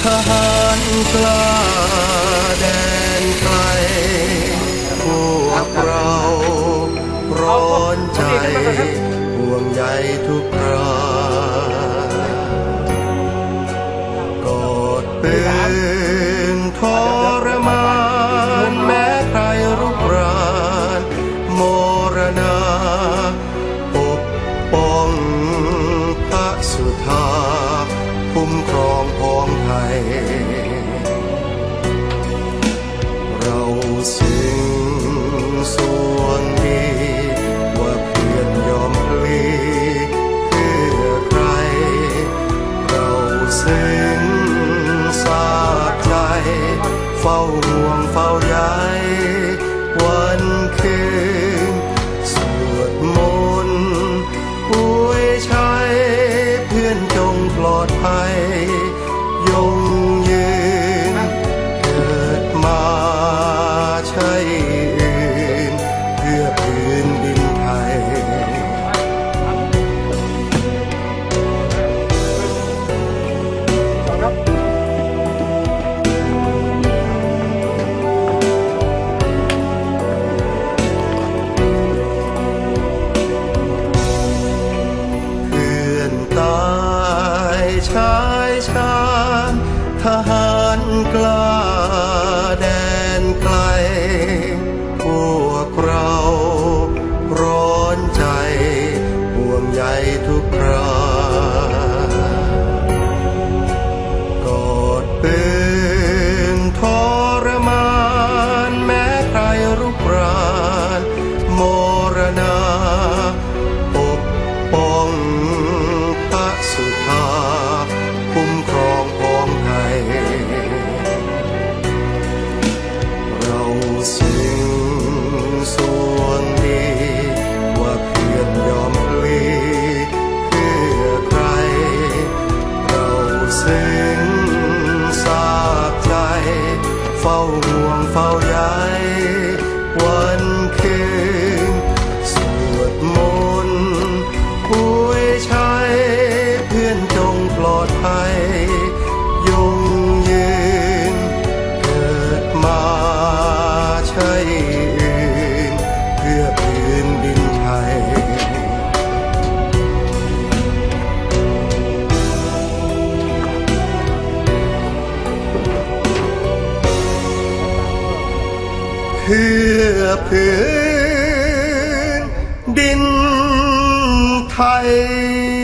ทหารกล้าแดนไกลพวกเราร้อนใจห่วงใยทุกครากอดเป็นทรมานแม้ใครรุกรานมรณาปกป้องพระสุธาคุ้มครองพ้องไทยเราสิ่งสวงดีว่าเพียรยอมพลีเพื่อใครเราสิ่งสาใจเฝ้าห่วงเฝ้าใยวันคืนสวดมนต์อวยชัยเพื่อนจงปลอดภัยยงยืนเกิดมาใช่อื่นเพื่อพื้นดินไทยชายชาญทหารกล้าแดนไกลพวกเราร้อนใจห่วงใยทุกครากอดเป็นทรมานแม้ใครรุกรานมรณาปกป้องพระสุธาคุ้มครองพ้องไทยเราสิ่งสวงดีว่าเพียรยอมพลีเพื่อใครเราสิ่งสาใจเฝ้าห่วงเฝ้าใยวันคืนสวดมนต์อวยชัยเพื่อนจงปลอดภัยยงยืนเกิดมาใช่อื่นเพื่อพื้นดินไทยเพื่อพื้นดินไทย